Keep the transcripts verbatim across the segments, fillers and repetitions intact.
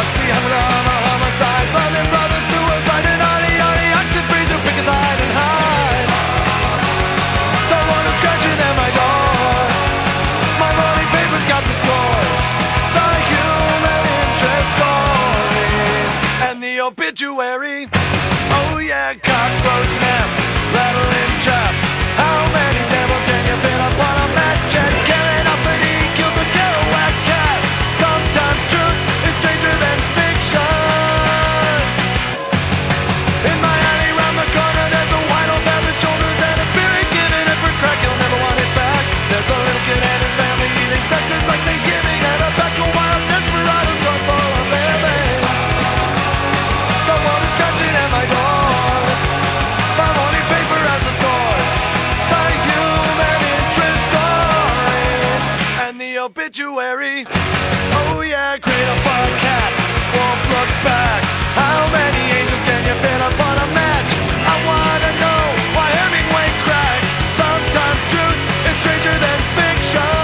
see hundred homicides, loving brothers, suicide, and honey, honey, action freeze who pick a side and hide. The one who's scratching at my door. My morning paper's got the scores, the human interest stories, and the obituary. Oh yeah, cockroach naps, rattling traps. How many devils can you fit upon a match? And curiosity killed the Kerouac cat. Sometimes truth is stranger than fiction. In my alley round the corner there's a white old man with shoulders and a spirit giving it for crack. He'll never want it back. There's a little kid and his family eating crackers like Thanksgiving, and a pack of wild desperados run for a baby. The one is scratching at my door. My morning paper has the scores, the human interest stories, and the obituary. Oh yeah, cradle for a cat, wolf looks back. How many angels can you fit upon a match? I wanna know why Hemingway cracked. Sometimes truth is stranger than fiction.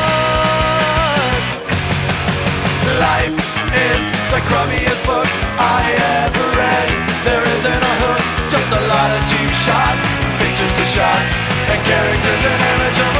Life is the crummiest book I ever read. There isn't a hook, just a lot of cheap shots, pictures to shot, and characters an image of